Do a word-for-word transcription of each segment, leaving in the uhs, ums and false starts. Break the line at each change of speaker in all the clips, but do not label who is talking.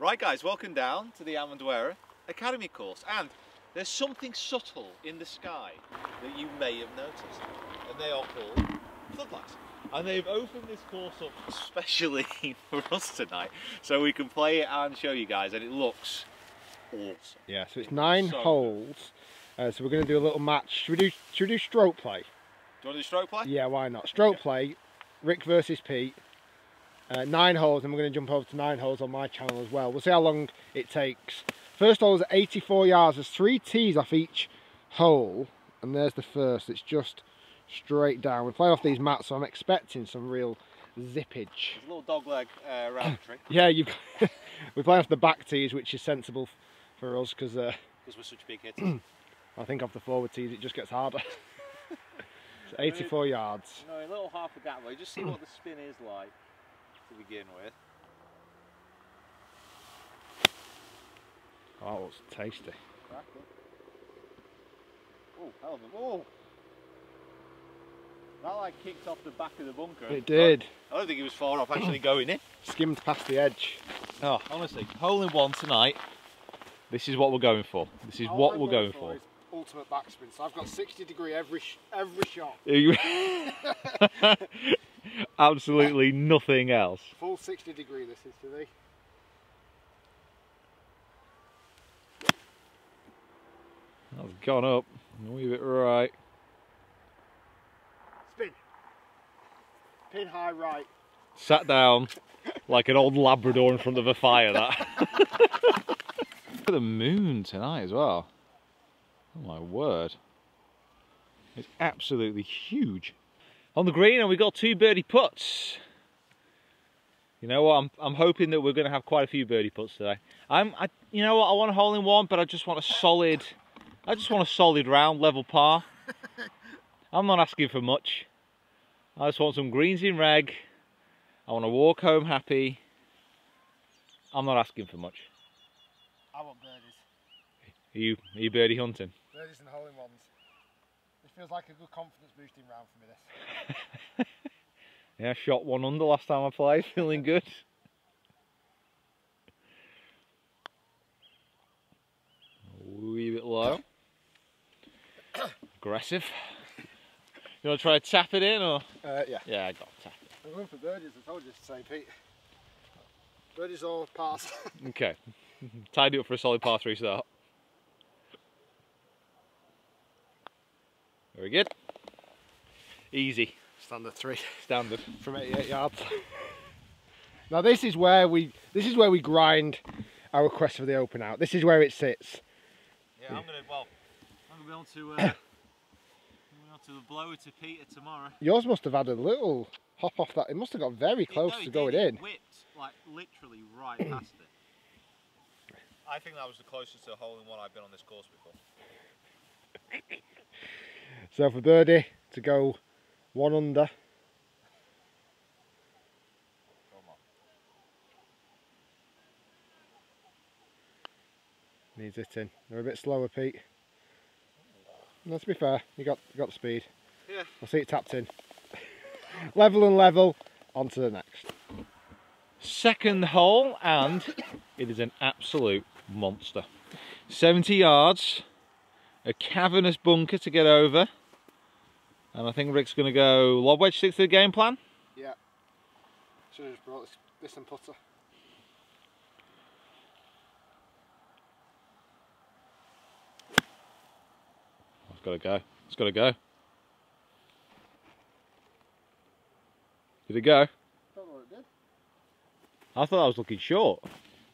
Right guys, welcome down to the Amendoira Academy course, and there's something subtle in the sky that you may have noticed, and they are called floodlights. And they've opened this course up especially for us tonight, so we can play it and show you guys, and it looks awesome.
Yeah, so it's nine so holes, uh, so we're going to do a little match. Should we do, should we do stroke play?
Do you want to do stroke play?
Yeah, why not? Stroke okay. play, Rick versus Pete. Uh, nine holes, and we're going to jump over to nine holes on my channel as well. We'll see how long it takes. First hole is eighty-four yards. There's three tees off each hole, and there's the first. It's just straight down. We're playing off these mats, so I'm expecting some real zippage.
There's a little dog leg uh, round the tree.
Yeah, you. We're playing off the back tees, which is sensible for us because uh,
we're such big hitters.
I think off the forward tees it just gets harder. It's eighty-four yards.
No, a little half a gap way. Just see what the spin is like to begin with.
Oh, it's tasty.
Oh, hell of a ball. That like kicked off the back of the bunker.
It did.
I don't think it was far off actually going in.
Skimmed past the edge.
Oh, honestly, hole in one tonight. This is what we're going for. This is All what I'm we're going for. for.
Ultimate backspin. So I've got sixty degree every sh every shot.
Absolutely nothing else.
Full sixty degree this is today.
That's gone up. Move it right.
Spin. Pin high right.
Sat down like an old Labrador in front of a fire, that. Look at the moon tonight as well. Oh my word. It's absolutely huge. On the green, and we got two birdie putts. You know what? I'm I'm hoping that we're going to have quite a few birdie putts today. I'm I you know what? I want a hole in one, but I just want a solid. I just want a solid round level par. I'm not asking for much. I just want some greens in reg. I want to walk home happy. I'm not asking for much.
I want birdies.
Are you are you birdie hunting?
Birdies and hole in ones. This feels like a good confidence boosting round for me, this.
Yeah, I shot one under last time I played, feeling good. A wee bit low. Aggressive. You want to try to tap it in, or?
Uh, yeah.
Yeah, I got to tap it.
I'm going for birdies, I told you to say, Pete. Birdies all pass.
Okay. Tidy up for a solid par three start. Very good. Easy.
Standard three.
Standard.
From eighty-eight yards. Now this is where we this is where we grind our quest for the open out. This is where it sits.
Yeah, I'm gonna well I'm gonna be on to uh I'm on to the blower to Peter tomorrow.
Yours must have had a little hop off that. It must have got very close it, no, to going
did.
in.
It whipped like literally right past it. I think that was the closest to a hole in one I've been on this course before.
So for birdie to go one under. Needs it in. They're a bit slower, Pete. No, to be fair, you got you got the speed.
Yeah.
I see it tapped in. Level and level. On to the next.
Second hole, and it is an absolute monster. seventy yards, a cavernous bunker to get over. And I think Rick's going to go lob wedge, stick to the game plan.
Yeah. Should have just brought this, this and putter.
It's got to go. It's got to go. Did it go?
I don't know what it did.
I thought I was looking short.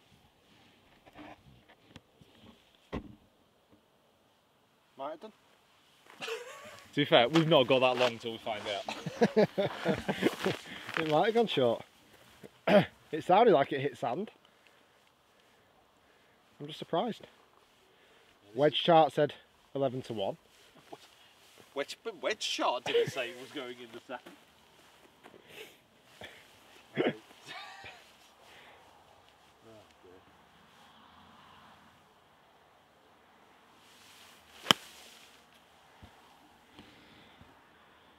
Might have done.
To be fair, we've not got that long until we find out.
It might have gone short. It sounded like it hit sand. I'm just surprised. Wedge chart said eleven to one.
Wedge, wedge chart didn't say it was going in the sand.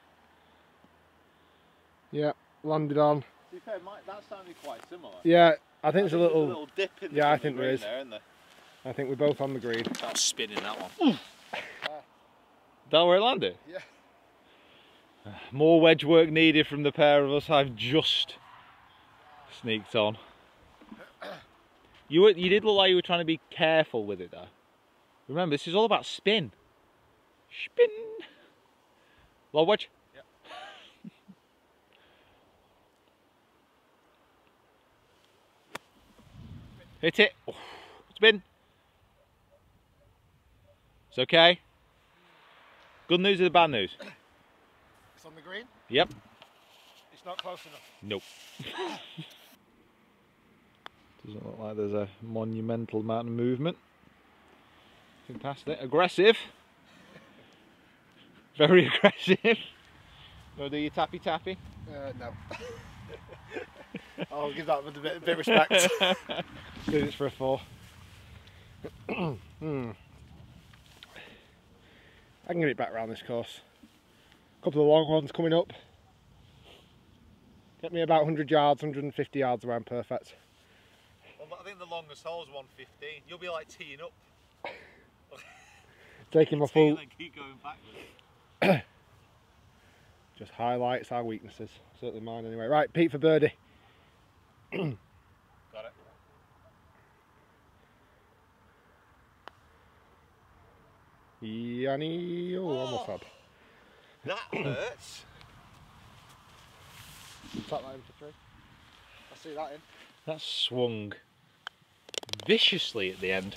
Yeah, landed on.
To be fair, Mike, that sounded quite similar.
Yeah, I think
I
it's a
think
little.
there's a little dip in the,
Yeah, I
in the
think there
green
is.
there, isn't there?
I think we're both on the green.
That was spinning, that one. That where it landed?
Yeah.
More wedge work needed from the pair of us. I've just sneaked on. You were, you did look like you were trying to be careful with it though. Remember, this is all about spin. Spin. Low wedge.
Yep.
Hit it. Oh, spin. It's okay. Good news or the bad news?
It's on the green.
Yep.
It's not close enough.
Nope. Doesn't look like there's a monumental amount of movement. Looking past it. Aggressive. Very aggressive. Go do your tappy tappy.
Uh, no. I'll give that a bit, a bit of respect. Do this for a four. hmm. I can get it back around this course. A couple of long ones coming up. Get me about one hundred yards, one hundred fifty yards around perfect.
Well, I think the longest hole is one fifteen. You'll be like teeing up.
Taking my full.
And keep going backwards.
Just highlights our weaknesses. Certainly mine anyway. Right, Pete for birdie.
Got it.
Yanni, oh,
Oh.
almost had.
That hurts.
Tap that in for three. I see that in.
That swung viciously at the end.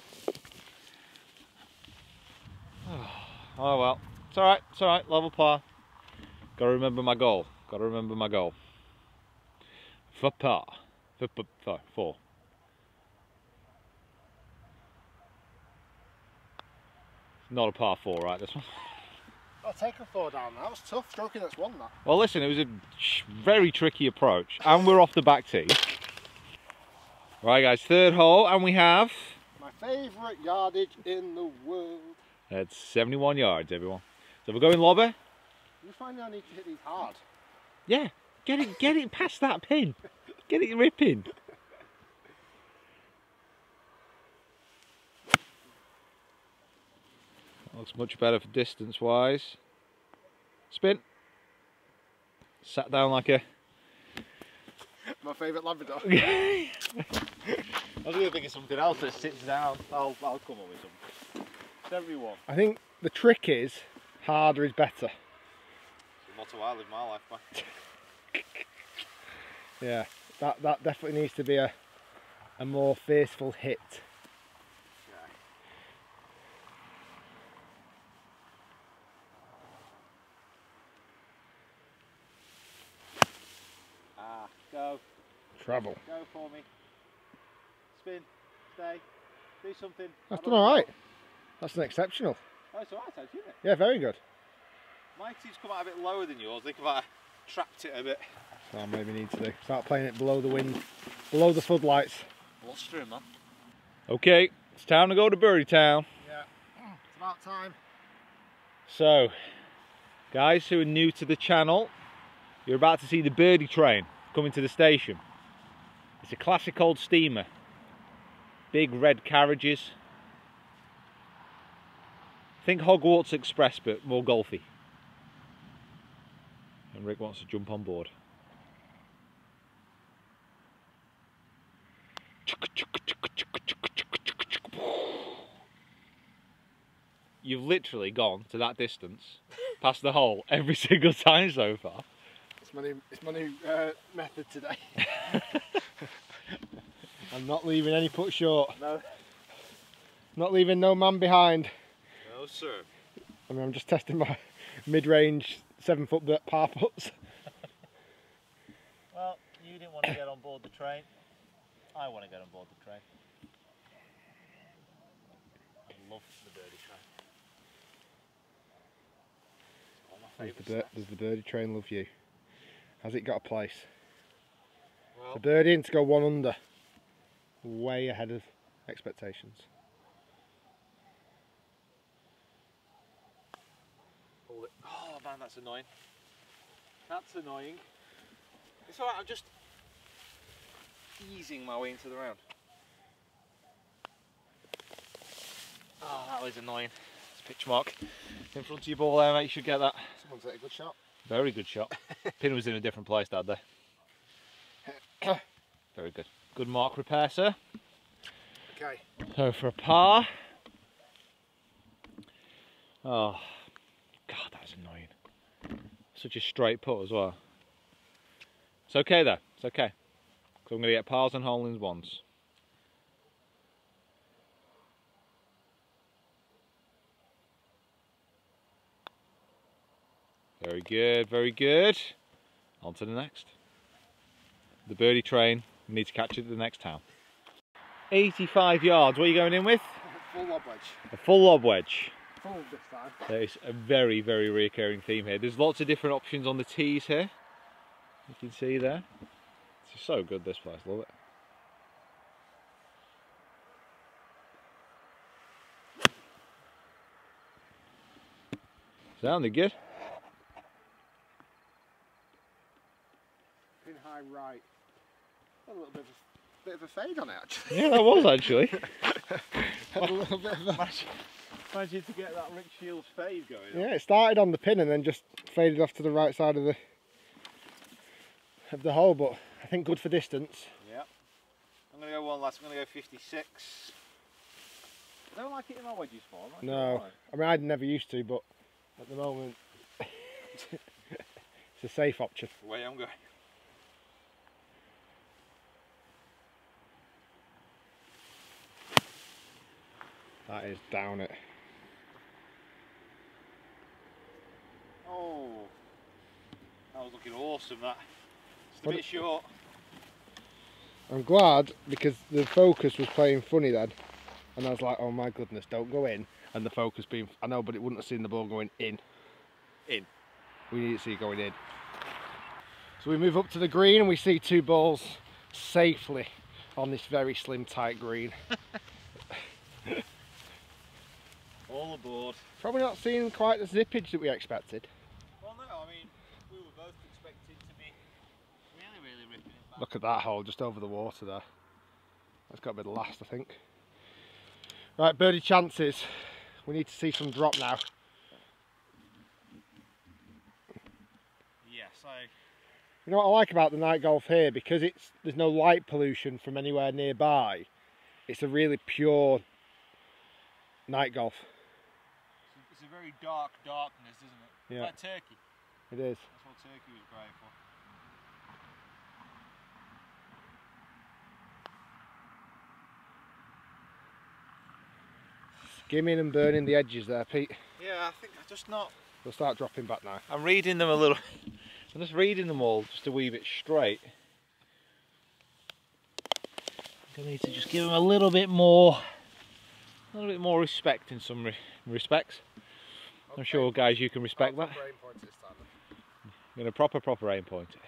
Oh well, it's alright, it's alright, level par. Gotta remember my goal, gotta remember my goal. For par, for, for, for four. Not a par four, right, this one?
I'll take a four down. That was tough. Stroking that's won that.
Well listen, it was a very tricky approach, and we're off the back tee. Right guys, third hole, and we have...
My favourite yardage in the world.
That's seventy-one yards, everyone. So we're going lobber.
You find I need to hit these hard.
Yeah, get it, get it past that pin. Get it ripping. That looks much better for distance-wise. Spin. Sat down like a...
My favourite Labrador.
I was going to think of something else that sits down. I'll, I'll come up with something. Everyone.
I think the trick is harder is better.
It's the motto I live my life by.
Yeah, that that definitely needs to be a a more faithful hit.
Ah, go.
Travel.
Go for me. Spin. Stay. Do something.
That's done alright. That's an exceptional.
Oh, it's alright, actually, isn't it?
Yeah, very good.
My tee's come out a bit lower than yours. I think I've trapped it a bit.
So I maybe need to do. Start playing it below the wind, below the floodlights.
What's true, man? Okay, it's time to go to Birdie Town.
Yeah, it's about time.
So, guys who are new to the channel, you're about to see the Birdie train coming to the station. It's a classic old steamer. Big red carriages. Think Hogwarts Express, but more golfy. And Rick wants to jump on board. You've literally gone to that distance, past the hole, every single time so far.
It's my new, it's my new uh, method today. I'm not leaving any putt short.
No.
Not leaving no man behind.
No, sir.
I mean, I'm just testing my mid-range seven foot par putts.
Well, you didn't want to get on board the train. I want to get on board the train. I love the Birdie train. All my
Does the,
favourite
bir does the Birdie train love you? Has it got a place?
Well,
The Birdie in to go one under. Way ahead of expectations.
hold it. Oh man, that's annoying. That's annoying. It's alright, I'm just... easing my way into the round. Oh, that was annoying. It's pitch mark in front of your ball there, mate. You should get that.
Someone's hit a good shot.
Very good shot. Pin was in a different place that day. Very good. Good mark repair, sir.
Okay.
So for a par. Oh, God, that was annoying. Such a straight putt as well. It's okay though. It's okay. So I'm going to get pars and hole-ins once. Very good, very good. On to the next. The birdie train. We need to catch it at the next town. eighty-five yards. What are you going in with?
Full lob wedge.
A full lob wedge.
Full this time.
There is a very, very recurring theme here. There's lots of different options on the tees here. You can see there. It's so good, this place. Love it. Sounded good.
Pin high right. A little bit of a, bit of a fade on it actually.
Yeah, that was actually.
A little bit of a...
Imagine, imagine to get that Rick Shields fade going.
Yeah, it started on the pin and then just faded off to the right side of the of the hole, but I think good for distance.
Yeah. I'm going to go one last. I'm going to go fifty-six. I don't like hitting my wedges for.
No, I mean I'd never used to, but at the moment it's a safe option.
The way I'm going.
That is down it.
Oh, that was looking awesome. That. Just a bit short.
I'm glad because the focus was playing funny then, and I was like, oh my goodness, don't go in. And the focus being, I know, but it wouldn't have seen the ball going in. In. We need to see it going in. So we move up to the green and we see two balls safely on this very slim tight green.
All aboard.
Probably not seeing quite the zippage that we expected.
Well, no, I mean, we were both expecting to be really, really ripping it back.
Look at that hole just over the water there. That's got to be the last, I think. Right, birdie chances. We need to see some drop now.
Yes, I...
You know what I like about the night golf here, because it's there's no light pollution from anywhere nearby. It's a really pure night golf.
It's a very dark darkness, isn't it?
Yeah.
Like Turkey.
It is.
That's what Turkey was great for.
Skimming and burning the edges there, Pete.
Yeah, I think I'm just not...
We'll start dropping back now.
I'm reading them a little... I'm just reading them all just a wee bit straight. I need to just give them a little bit more... A little bit more respect in some re respects. Okay. I'm sure, guys, you can respect that.
Proper aim point this time.
I'm going to proper, proper aim point it.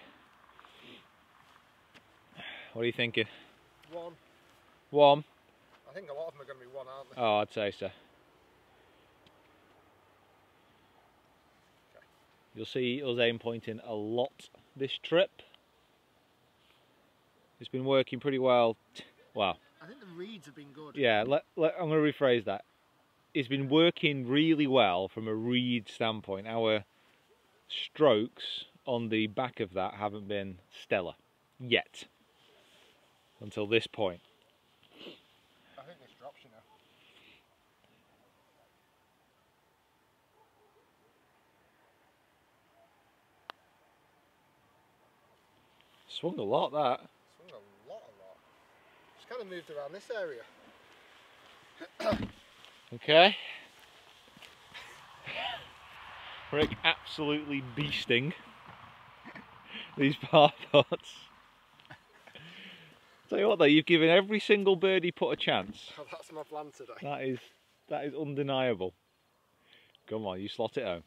What are you thinking?
One.
One?
I think a lot of them are going to be one, aren't they?
Oh, I'd say so. Okay. You'll see us aim pointing a lot this trip. It's been working pretty well. Wow.
I think the reads have been good.
Yeah, let, let, I'm going to rephrase that. It's been working really well from a read standpoint. Our strokes on the back of that haven't been stellar yet. Until this point.
I think this drops, you know.
Swung a lot, that.
Swung a lot, a lot. It's kind of moved around this area.
Okay. Rick absolutely beasting these par putts. Tell you what though, you've given every single birdie putt a chance.
Oh, that's my plan today.
That is, that is undeniable. Come on, you slot it home.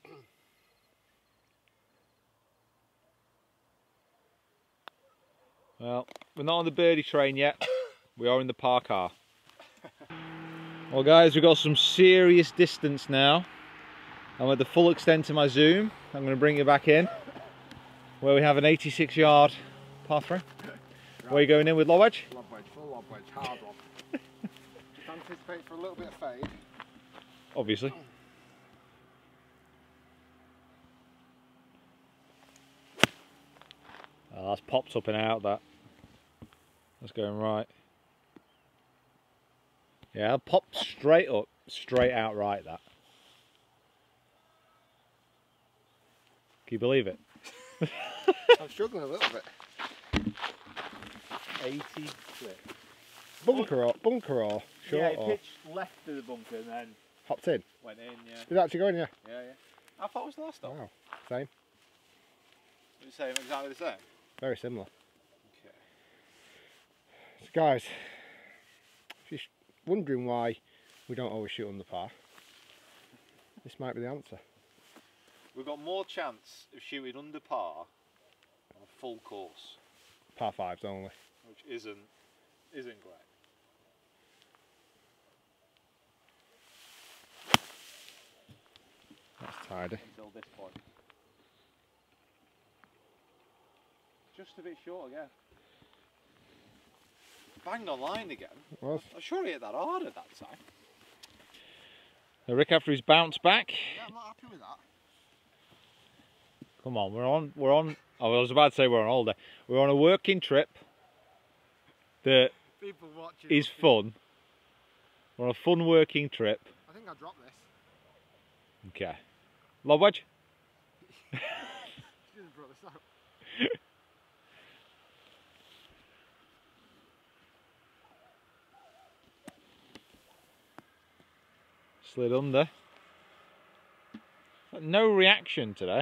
Well, we're not on the birdie train yet. We are in the par car. Well guys, we've got some serious distance now. I'm at the full extent of my zoom. I'm going to bring it back in. Where we have an eighty-six yard par three. Right. What are you going in with, lob wedge?
Lob wedge, full lob wedge, hard one. Just anticipate for a little bit of fade.
Obviously. Oh, that's popped up and out, that. That's going right. Yeah, pop straight up, straight out right, that. Can you believe it?
I'm struggling a little bit.
eighty flip.
Bunker or, bunker or short
Yeah, he
or?
pitched left to the bunker and then
Hopped in?
went in, yeah.
Did it actually go in, yeah?
Yeah, yeah. I thought it was the last stop.
Wow, same.
The same, exactly the same?
Very similar.
Okay.
So guys, if you're wondering why we don't always shoot under par, this might be the answer.
We've got more chance of shooting under par on a full course,
Par fives only.
which isn't isn't great.
That's tidy.
Until this point. Just a bit short again. Banged on line again.
It was.
I'm sure he hit that hard at that time.
So Rick, after his bounce back.
Yeah, I'm not happy with that.
Come on, we're on, we're on, oh, I was about to say we're on holiday. We're on a working trip that
People watching.
is fun. We're on a fun working trip.
I think I dropped this.
Okay. Lob wedge?
She didn't brought this out.
Slid under. No reaction today.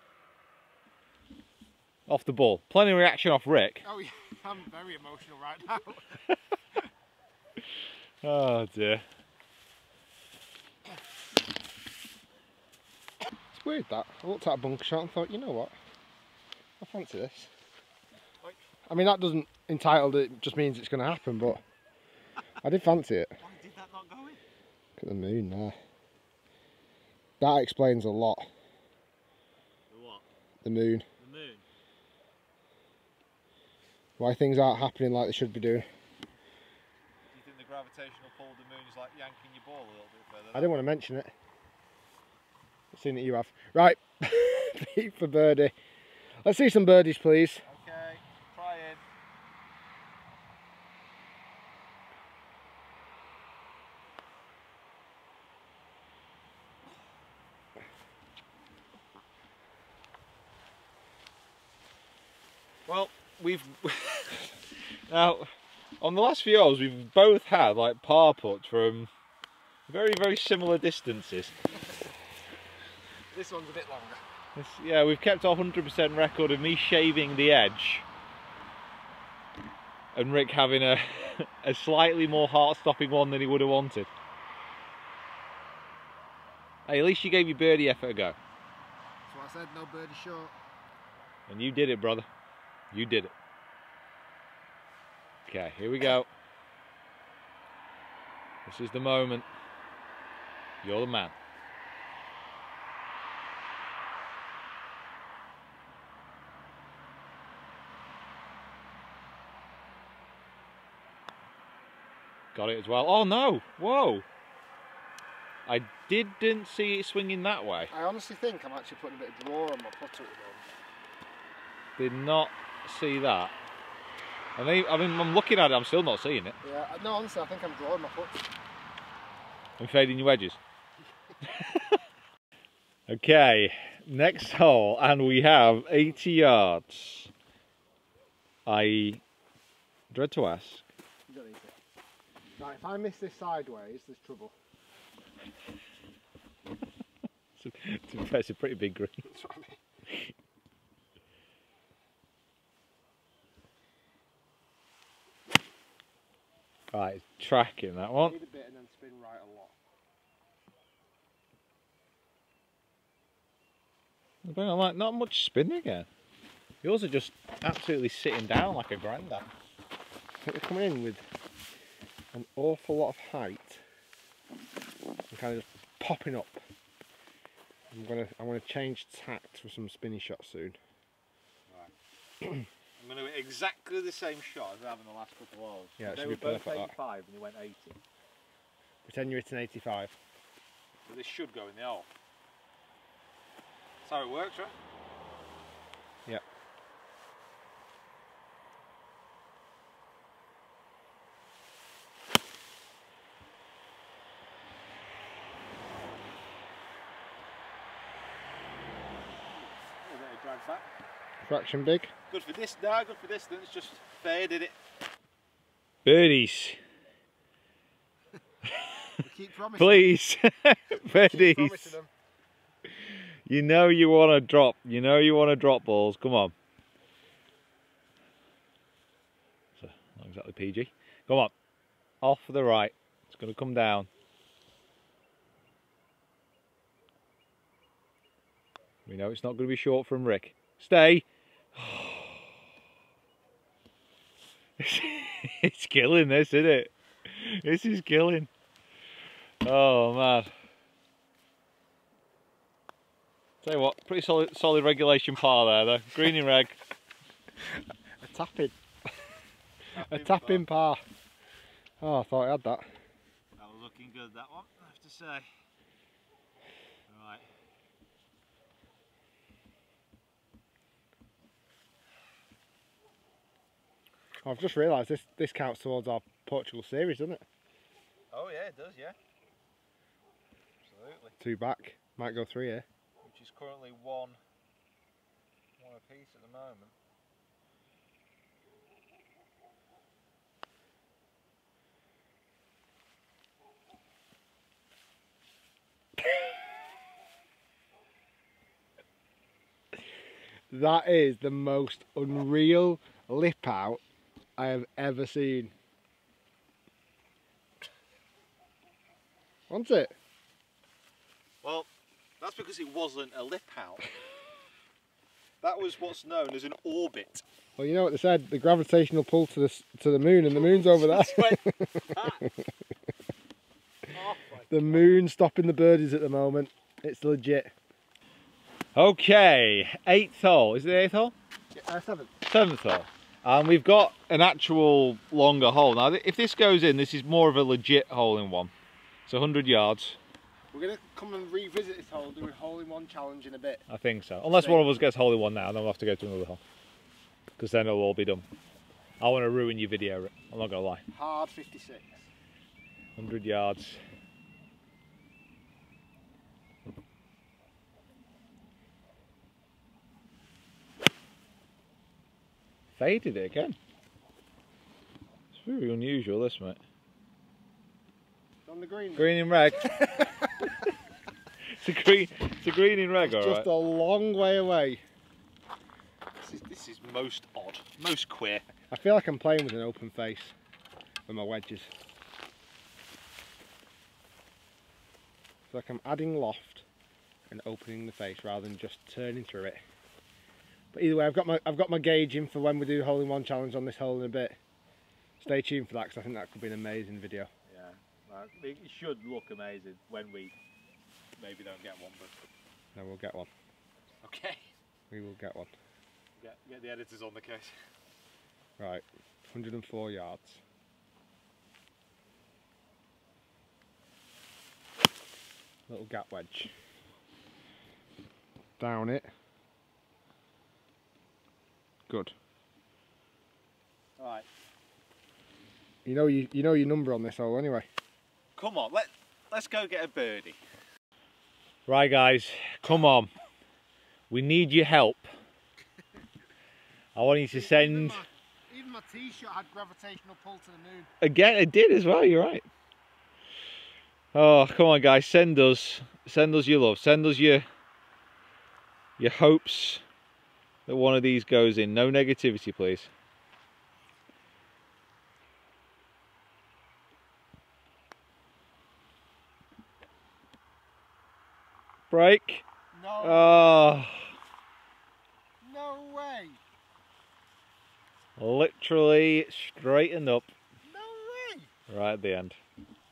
Off the ball. Plenty of reaction off Rick.
Oh yeah, I'm very emotional right now.
Oh dear.
It's weird that. I looked at a bunker shot and thought, you know what? I fancy this. I mean, that doesn't entitle it, just means it's going to happen, but I did fancy it.
Why did that not go in?
Look at the moon there. That explains a lot.
The what?
The moon.
The moon.
Why things aren't happening like they should be doing.
Do you think the gravitational pull of the moon is like yanking your ball a little bit further?
I didn't want to mention it. I've seen that you have. Right, Pete for birdie. Let's see some birdies, please.
Okay, try in.
Well, we've now on the last few holes we've both had like par putts from very very similar distances.
This one's a bit longer.
This, yeah, we've kept our one hundred percent record of me shaving the edge and Rick having a a slightly more heart-stopping one than he would have wanted. Hey, at least you gave your birdie effort a go.
That's what I said, no birdie short.
And you did it, brother. You did it. Okay, here we go. This is the moment. You're the man. Got it as well. Oh no! Whoa! I didn't see it swinging that way.
I honestly think I'm actually putting a bit of draw on my putter at the moment.
Did not see that. I mean, I mean, I'm looking at it, I'm still not seeing it.
Yeah, no, honestly, I think I'm drawing my putter.
I'm fading your wedges. Okay, next hole, and we have eighty yards. I dread to ask.
You don't need it. Right, if I miss this sideways, there's trouble.
To be fair, it's a pretty big green.
That's what I mean.
Right, tracking that one.
Need a bit and then spin right a lot.
Bang on, like, not much spin again. Yours are just absolutely sitting down like a granddad.
I think they're coming in with an awful lot of height and kind of just popping up. I'm gonna I'm gonna change tact for some spinny shots soon.
Right. I'm going to do exactly the same shot as I have in the last couple of holes.
Yeah, it
they
should
were
be
both
perfect, that.
eighty-five and he went eighty.
Pretend you're hitting eighty-five.
So this should go in the hole. That's how it works, right?
Yep.
A bit of drag back.
Fraction big.
Good for this, no, good for distance, just faded it.
Birdies.
We keep promising.
Please.
Keep
Birdies.
promising them.
You know you want to drop. You know you want to drop balls. Come on. So, not exactly P G. Come on. Off to the right. It's going to come down. We know it's not going to be short from Rick. Stay. It's killing this, isn't it? This is killing. Oh man. Tell you what, pretty solid solid regulation par there though. Green in reg.
A tapping. A tapping par. Oh, I thought I had that.
That was looking good, that one, I have to say. Right.
I've just realised this this counts towards our Portugal series, doesn't it?
Oh yeah, it does, yeah. Absolutely.
Two back. Might go three here.
Which is currently one, one apiece at the moment.
That is the most unreal lip out I have ever seen. Wasn't it?
Well, that's because it wasn't a lip out. That was what's known as an orbit.
Well, you know what they said, the gravitational pull to the s- to the moon, and the moon's over there. The moon's stopping the birdies at the moment. It's legit.
Okay, eighth hole. Is it the eighth hole?
Uh, seventh.
Seventh hole. And we've got an actual longer hole. Now, if this goes in, this is more of a legit hole in one. It's one hundred yards.
We're going to come and revisit this hole, do a hole in one challenge in a bit.
I think so. Unless one of us gets hole in one now, then we'll have to go to another hole. Because then it'll all be done. I want to ruin your video, Rick. I'm not going to lie.
Hard fifty-six.
one hundred yards. Faded it again. It's very unusual, this, mate.
On the green.
Green in reg. It's a green. It's a green in reg, all right.
Just a long way away.
This is, this is most odd, most queer.
I feel like I'm playing with an open face with my wedges. It's like I'm adding loft and opening the face rather than just turning through it. But either way, I've got my I've got my gauge in for when we do the hole in one challenge on this hole in a bit. Stay tuned for that because I think that could be an amazing video.
Yeah, well, it should look amazing when we maybe don't get one, but
No, we'll get one.
okay.
We will get one.
Get, get the editors on the case.
Right, one hundred and four yards. Little gap wedge. Down it. Good.
Right,
You know you you know your number on this hole anyway.
come on, let let's go get a birdie.
Right, guys, come on. We need your help. I want you to send...
Even my tee shot had gravitational pull to the moon.
Again, it did as well, you're right. Oh, come on, guys, send us, send us your love. Send us your, your hopes that one of these goes in. No negativity, please. Break.
No,
Oh,
no way.
literally straightened up
No way.
right at the end.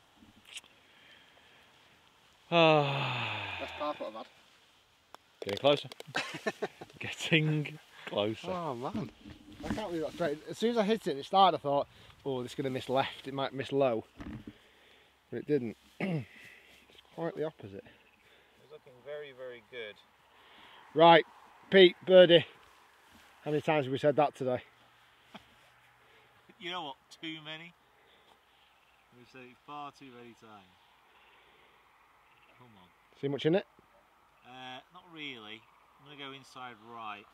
Ah,
Best par putt I've had.
getting closer. Getting closer.
Oh man. I can't believe that straight. As soon as I hit it and it started, I thought, oh, this is going to miss left, it might miss low. But it didn't. It's quite the opposite.
It's looking very, very good.
Right, Pete, birdie. How many times have we said that today?
You know what? Too many. We've said it far too many times. Come on.
See much in it?
Uh, not really. I'm going to go inside right.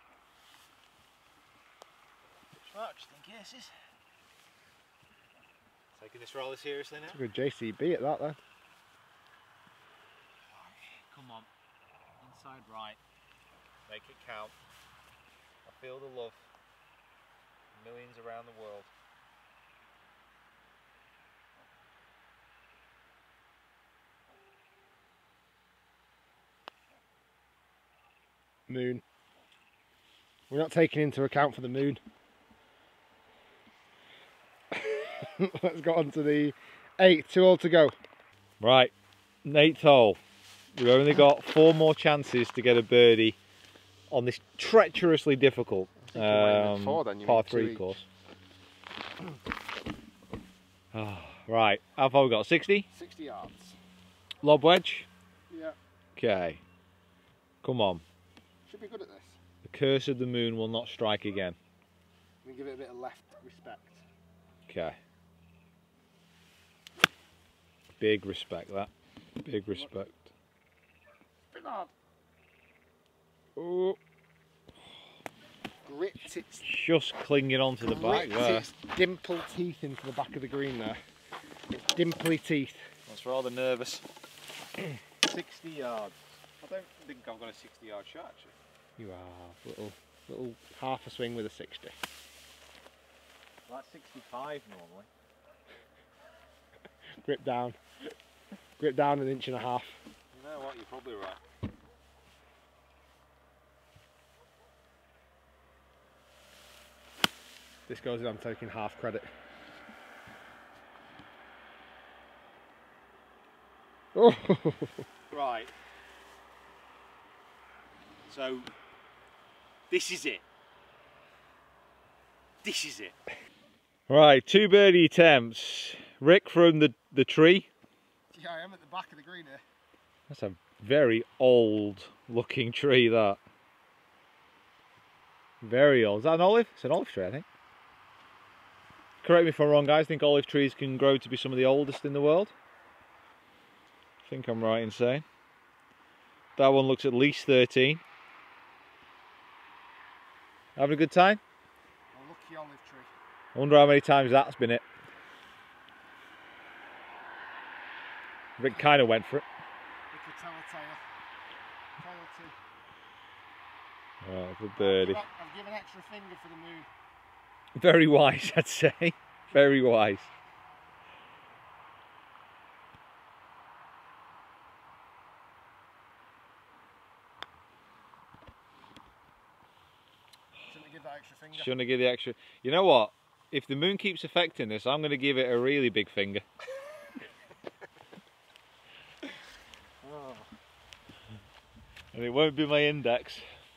Which much, think cases. Taking this rather seriously now.
It's a good J C B at that then.
Come on. Inside right. Make it count. I feel the love. Millions around the world.
Moon. We're not taking into account for the moon. Let's go on to the eighth, two all to go.
Right, eighth hole. We've only got four more chances to get a birdie on this treacherously difficult um,
four, then. You
par
mean
three
two
course. Oh, right, how far we got? sixty?
sixty yards.
Lob wedge?
Yeah.
Okay. Come on.
Should be good at this.
The curse of the moon will not strike again.
We give it a bit of left respect.
Okay. Big respect, that. Big respect. Oh.
Gripped its,
Just clinging onto the back
gripped
there.
its dimple teeth into the back of the green there. Its dimply teeth.
That's rather nervous. sixty yards. I don't think I've got a sixty yard shot actually.
You are little, little half a swing with a sixty.
That's sixty-five normally.
Grip down. Grip down an inch and a half.
You know what, you're probably right.
This goes in, I'm taking half credit. Oh!
Right. So, this is it. This is it.
Right, two birdie attempts. Rick from the, the tree.
Yeah, I am at the back of the green here.
That's a very old looking tree, that. Very old. Is that an olive? It's an olive tree, I think. Correct me if I'm wrong, guys. I think olive trees can grow to be some of the oldest in the world. I think I'm right in saying. That one looks at least thirteen. Having a good time?
A lucky olive tree.
I wonder how many times that's been it. Rick kind of went for it.
Look at telltale. Telltale.
Right, the birdie.
I've given extra finger for the moon.
Very wise, I'd say. Very wise.
Shouldn't I give that extra finger?
Shouldn't I give the extra... You know what? If the moon keeps affecting this, I'm going to give it a really big finger.
Oh.
And it won't be my index.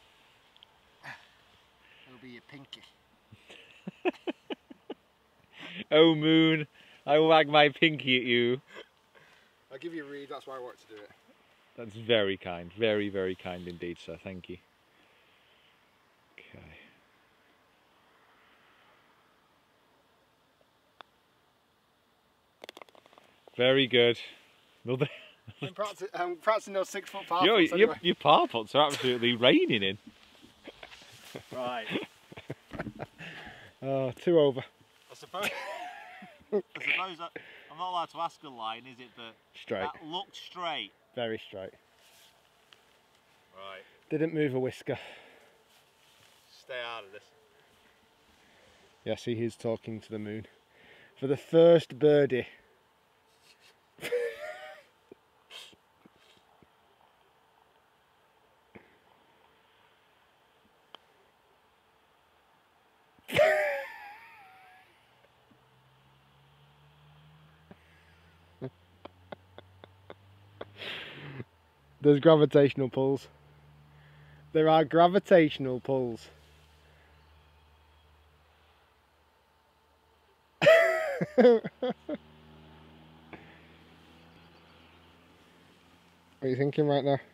It'll be your pinky.
Oh moon, I wag my pinky at you.
I'll give you a read, that's why I wanted to do it.
That's very kind, very, very kind indeed, sir. Thank you. Okay. Very good. Another.
I'm practicing, I'm practicing those six foot par
Yo,
putts
your,
anyway.
your par putts are absolutely raining in.
Right.
Oh, two over.
I suppose, I suppose that I'm not allowed to ask a line, is it, that
Straight.
that looked straight?
Very straight.
Right.
Didn't move a whisker.
Stay out of this.
Yeah, see, he's talking to the moon. For the first birdie. There's gravitational pulls. There are gravitational pulls. What are you thinking right now?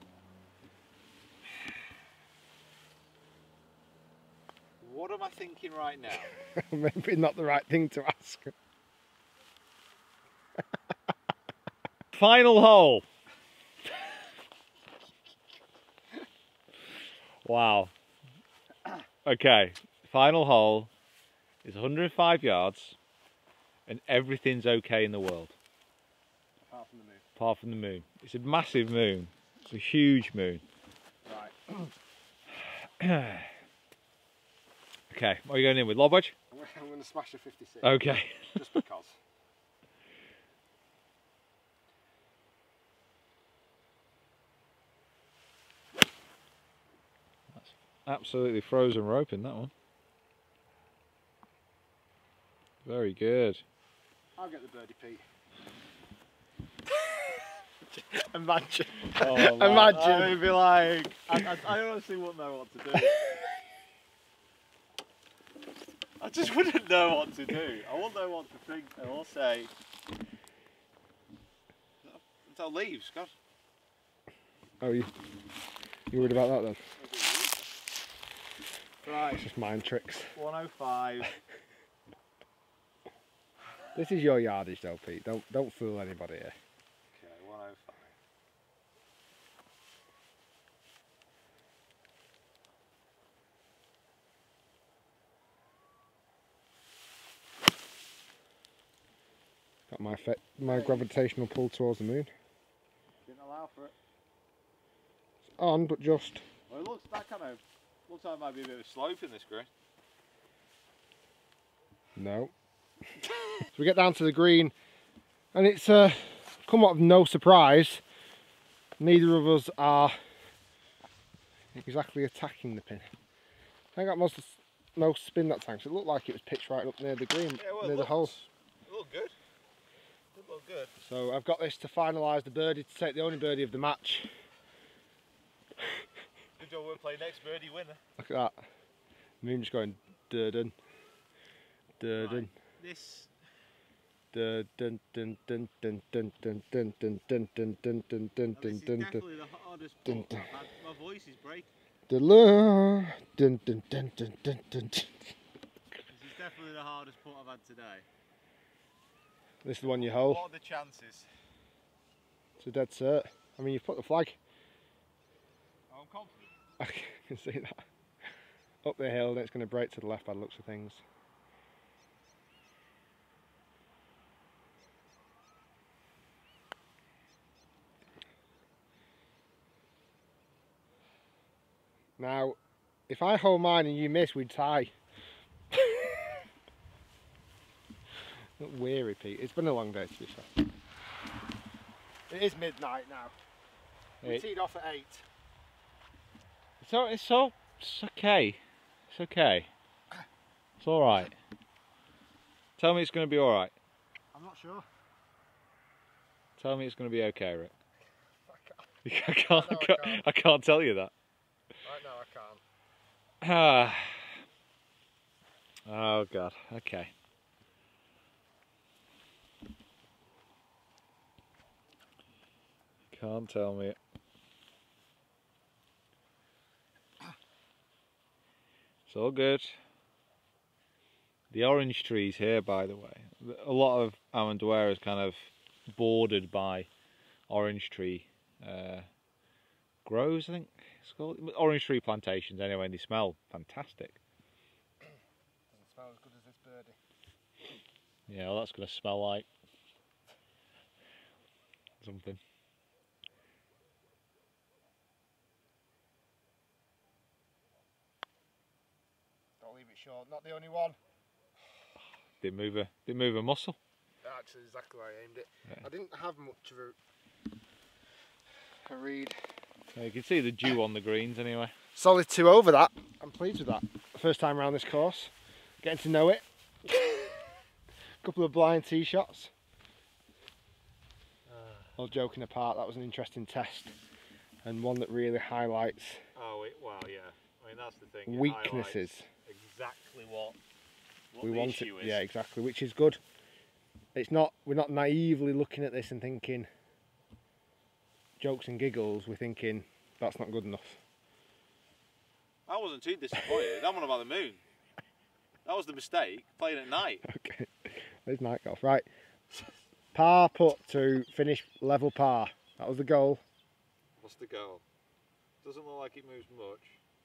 What am I thinking right now?
Maybe not the right thing to ask.
Final hole. Wow. Okay, final hole is one hundred five yards and everything's okay in the world.
Apart from the moon.
Apart from the moon. It's a massive moon. It's a huge moon.
Right.
Okay, what are you going in with? Lob wedge?
I'm going to smash a fifty-six.
Okay.
Just because.
Absolutely frozen rope in that one. Very good.
I'll get the birdie, Pete. Imagine.
Oh, man.
Imagine.
I would be like, I, I, I honestly wouldn't know what to do. I just wouldn't know what to do. I wouldn't know what to think. And I'll say, until leaves, God.
Oh, you, you worried about that then?
Right,
It's just mind tricks.
one oh five.
This is your yardage though, Pete. Don't don't fool anybody here.
Okay, one oh five.
Got my fe my gravitational pull towards the moon.
Didn't allow for it.
It's on, but just.
Well, it looks, that kind of, looks like it might be a bit of a slope in this green.
No. So we get down to the green, and it's uh, come out of no surprise. Neither of us are exactly attacking the pin. I got most most spin that time, so it looked like it was pitched right up near the green,
Yeah, well,
near
it
the hole.
looks- It looked good. It looked good.
So I've got this to finalise the birdie, to take the only birdie of the match.
Good job, we'll play next birdie winner.
Look at that. Moon just going dun dun dun
This,
dun dun dun dun dun dun dun dun dun dun dun dun dun dun
now, this
dun
is
dun dun
definitely the hardest
dun,
putt
dun.
I've had. My voice is breaking.
dun dun dun dun dun dun dun dun.
This is definitely the hardest putt I've had today.
This is the one you hold.
What are the chances?
It's a dead cert. I mean, you've put the flag.
I'm confident.
I can see that. Up the hill, and it's going to break to the left by the looks of things. Now, if I hold mine and you miss, we'd tie. Look weary, Pete. It's been a long day, to be fair. It is midnight now. We
Eight.
teed off at eight.
It's all, it's all, it's okay. It's okay. It's all right. Tell me it's going to be all right.
I'm not sure.
Tell me it's going to be okay, Rick.
I can't.
I can't, I
I
can't,
can't.
I can't tell you that.
Right now, I can't.
Ah. Oh God. Okay. Can't tell me. It's all good. The orange trees here, by the way, a lot of Amendola is kind of bordered by orange tree uh, groves, I think it's called. Orange tree plantations anyway, and they smell fantastic.
Doesn't smell as good as this birdie.
Yeah, well, that's going to smell like something.
Don't leave it short. Not the only one.
Didn't move a didn't move a muscle.
That's exactly where I aimed it.
Yeah.
I didn't have much of a, a read.
Yeah, you can see the dew on the greens anyway.
Solid two over that. I'm pleased with that. First time around this course. Getting to know it. Couple of blind tee shots. All joking apart, that was an interesting test. And one that really highlights
Oh, it, well, yeah. I mean, that's the thing. It
weaknesses.
highlights exactly what, what
We
the
want
issue
it.
is.
Yeah, exactly, which is good. it's not, we're not naively looking at this and thinking jokes and giggles. We're thinking that's not good enough.
I wasn't too disappointed. I'm on about the moon. That was the mistake, playing at night.
Okay, there's night golf. Right, par putt to finish level par. That was the goal.
What's the goal? Doesn't look like it moves much.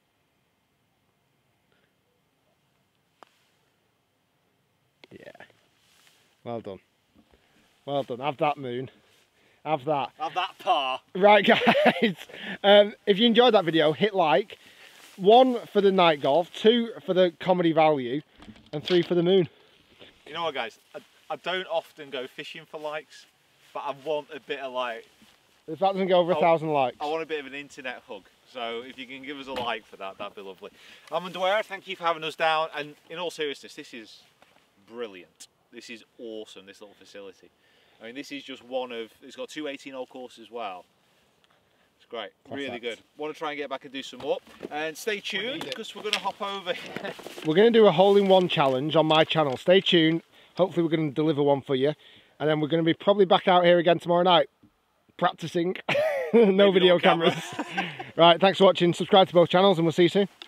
Yeah. Well done. Well done. Have that, Moon. Have that.
Have that par.
Right, guys. Um, if you enjoyed that video, hit like. One for the night golf, two for the comedy value, and three for the moon.
You know what, guys? I, I don't often go fishing for likes, but I want a bit of like...
If that doesn't go over a thousand likes.
I want a bit of an internet hug. So if you can give us a like for that, that'd be lovely. I'm Ndwera, thank you for having us down. And in all seriousness, this is brilliant. This is awesome, this little facility. I mean, this is just one of... It's got two eighteen hole courses as well. Great, really good. Want to try and get back and do some more. And stay tuned because we're going to hop over.
We're going to do a hole-in-one challenge on my channel. Stay tuned. Hopefully we're going to deliver one for you. And then we're going to be probably back out here again tomorrow night. Practicing. No video cameras. Right, thanks for watching. Subscribe to both channels and we'll see you soon.